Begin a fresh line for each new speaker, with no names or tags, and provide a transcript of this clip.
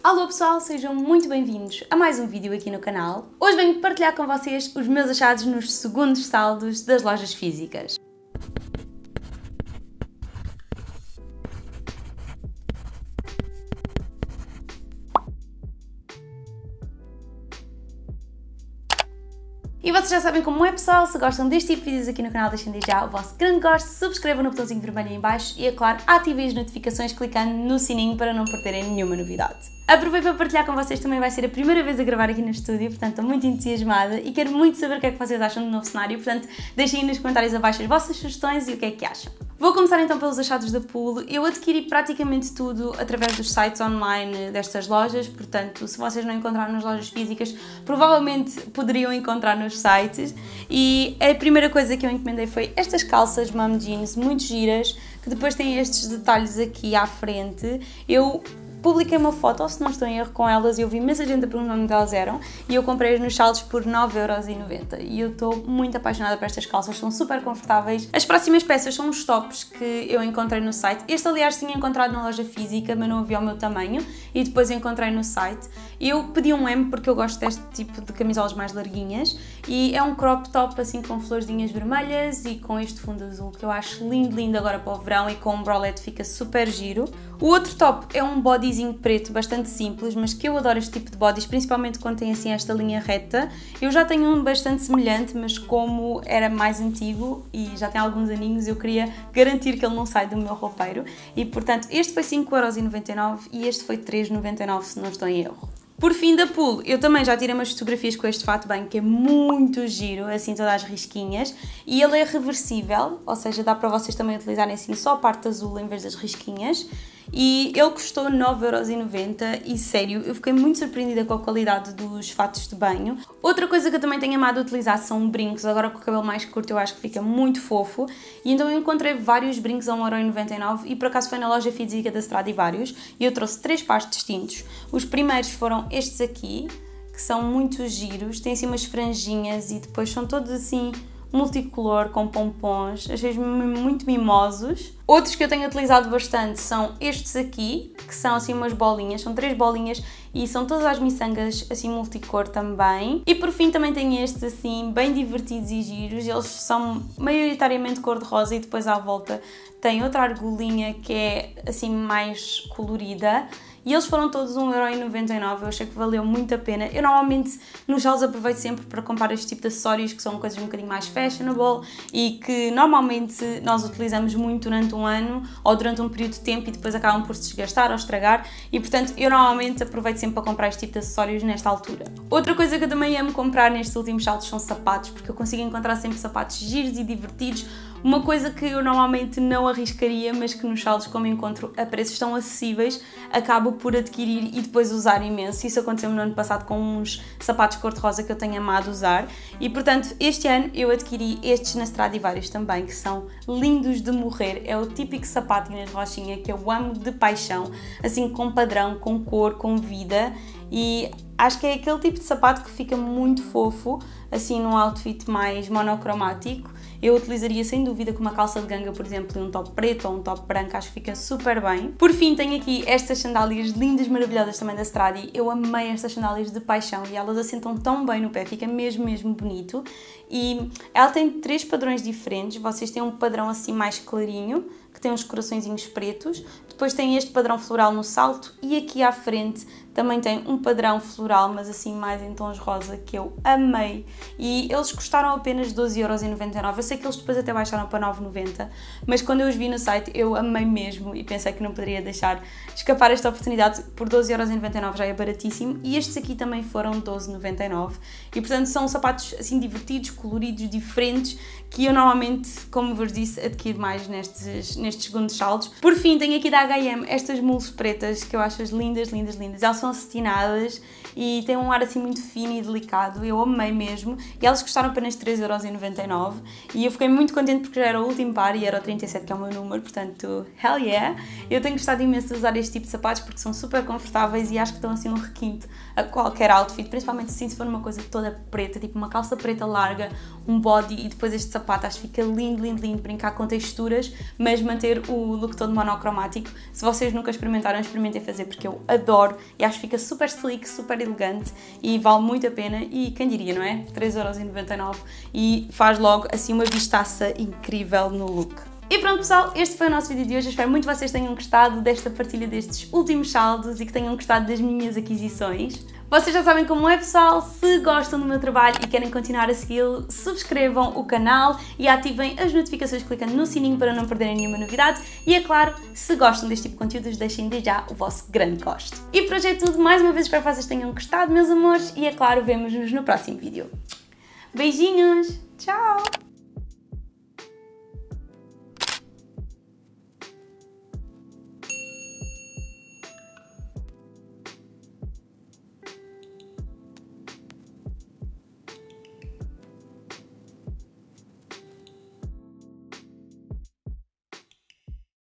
Alô pessoal, sejam muito bem-vindos a mais um vídeo aqui no canal. Hoje venho partilhar com vocês os meus achados nos segundos saldos das lojas físicas. E vocês já sabem como é, pessoal. Se gostam deste tipo de vídeos aqui no canal, deixem desde já o vosso grande gosto, subscrevam no botãozinho vermelho aí em baixo e, é claro, ativem as notificações clicando no sininho para não perderem nenhuma novidade. Aproveito para partilhar com vocês, também vai ser a primeira vez a gravar aqui no estúdio, portanto estou muito entusiasmada e quero muito saber o que é que vocês acham do novo cenário, portanto deixem aí nos comentários abaixo as vossas sugestões e o que é que acham. Vou começar então pelos achados da Pool. Eu adquiri praticamente tudo através dos sites online destas lojas, portanto se vocês não encontraram nas lojas físicas, provavelmente poderiam encontrar nos sites. E a primeira coisa que eu encomendei foi estas calças mom jeans muito giras, que depois têm estes detalhes aqui à frente. Eu publiquei uma foto, ou se não estou em erro, com elas e eu vi imensa gente a perguntar onde elas eram e eu comprei-as nos saldos por 9,90€ e eu estou muito apaixonada por estas calças, são super confortáveis. As próximas peças são os tops que eu encontrei no site. Este, aliás, tinha encontrado na loja física, mas não havia o meu tamanho e depois encontrei no site. Eu pedi um M porque eu gosto deste tipo de camisolas mais larguinhas e é um crop top assim com florzinhas vermelhas e com este fundo azul que eu acho lindo, lindo agora para o verão e com um bralette fica super giro. O outro top é um bodyzinho preto bastante simples, mas que eu adoro este tipo de bodies, principalmente quando tem assim esta linha reta. Eu já tenho um bastante semelhante, mas como era mais antigo e já tem alguns aninhos, eu queria garantir que ele não sai do meu roupeiro e portanto este foi 5,99€ e este foi 3,99€ se não estou em erro. Por fim, da Pool, eu também já tirei umas fotografias com este fato bem, que é muito giro, assim todas as risquinhas, e ele é reversível, ou seja, dá para vocês também utilizarem assim só a parte azul em vez das risquinhas, e ele custou 9,90€ e sério, eu fiquei muito surpreendida com a qualidade dos fatos de banho. Outra coisa que eu também tenho amado utilizar são brincos, agora com o cabelo mais curto eu acho que fica muito fofo, e então eu encontrei vários brincos a 1,99€ e por acaso foi na loja física da Stradivarius e eu trouxe 3 pares distintos. Os primeiros foram estes aqui, que são muito giros, têm assim umas franjinhas e depois são todos assim multicolor, com pompons, achei muito mimosos. Outros que eu tenho utilizado bastante são estes aqui, que são assim umas bolinhas, são 3 bolinhas e são todas as miçangas assim multicor também. E por fim também tem estes assim, bem divertidos e giros, eles são maioritariamente cor-de-rosa e depois à volta tem outra argolinha que é assim mais colorida. E eles foram todos 1,99€, eu achei que valeu muito a pena. Eu normalmente nos saldos aproveito sempre para comprar este tipo de acessórios que são coisas um bocadinho mais fashionable e que normalmente nós utilizamos muito durante um ano ou durante um período de tempo e depois acabam por se desgastar ou estragar e portanto eu normalmente aproveito sempre para comprar este tipo de acessórios nesta altura. Outra coisa que eu também amo comprar nestes últimos saldos são sapatos, porque eu consigo encontrar sempre sapatos giros e divertidos. Uma coisa que eu normalmente não arriscaria, mas que nos saldos, como encontro a preços tão acessíveis, acabo por adquirir e depois usar imenso. Isso aconteceu no ano passado com uns sapatos cor-de-rosa que eu tenho amado usar. E portanto, este ano eu adquiri estes na Stradivarius também, que são lindos de morrer. É o típico sapatinho de rochinha que eu amo de paixão, assim com padrão, com cor, com vida. E acho que é aquele tipo de sapato que fica muito fofo, assim num outfit mais monocromático. Eu utilizaria sem dúvida com uma calça de ganga, por exemplo, e um top preto ou um top branco, acho que fica super bem. Por fim, tenho aqui estas sandálias lindas, maravilhosas também da Stradi. Eu amei estas sandálias de paixão e elas assentam tão bem no pé, fica mesmo, mesmo bonito. E ela tem 3 padrões diferentes, vocês têm um padrão assim mais clarinho, que tem uns coraçõezinhos pretos, depois tem este padrão floral no salto e aqui à frente também tem um padrão floral, mas assim mais em tons rosa, que eu amei. E eles custaram apenas 12,99€, eu sei que eles depois até baixaram para 9,90€, mas quando eu os vi no site eu amei mesmo e pensei que não poderia deixar escapar esta oportunidade. Por 12,99€ já é baratíssimo e estes aqui também foram 12,99€ e portanto são sapatos assim divertidos, coloridos, diferentes, que eu normalmente, como vos disse, adquiro mais nestes segundos saldos. Por fim, tenho aqui da H&M estas mules pretas que eu acho lindas, lindas, lindas. Elas são acetinadas e têm um ar assim muito fino e delicado, eu amei mesmo. mesmo, e elas custaram apenas 3,99€ e eu fiquei muito contente porque já era o último par e era o 37, que é o meu número, portanto, hell yeah! Eu tenho gostado imenso de usar este tipo de sapatos porque são super confortáveis e acho que dão assim um requinte a qualquer outfit, principalmente assim se for uma coisa toda preta, tipo uma calça preta larga, um body e depois este sapato, acho que fica lindo, lindo, lindo, brincar com texturas, mas manter o look todo monocromático. Se vocês nunca experimentaram, experimentem fazer porque eu adoro e acho que fica super sleek, super elegante e vale muito a pena e quem diria, não é? 3,99€ e faz logo assim uma vistaça incrível no look. E pronto pessoal, este foi o nosso vídeo de hoje, eu espero muito que vocês tenham gostado desta partilha destes últimos saldos e que tenham gostado das minhas aquisições. Vocês já sabem como é pessoal, se gostam do meu trabalho e querem continuar a segui-lo, subscrevam o canal e ativem as notificações clicando no sininho para não perderem nenhuma novidade e é claro, se gostam deste tipo de conteúdos deixem desde já o vosso grande gosto. E por hoje é tudo, mais uma vez espero que vocês tenham gostado meus amores e é claro, vemo-nos no próximo vídeo. Beijinhos, tchau!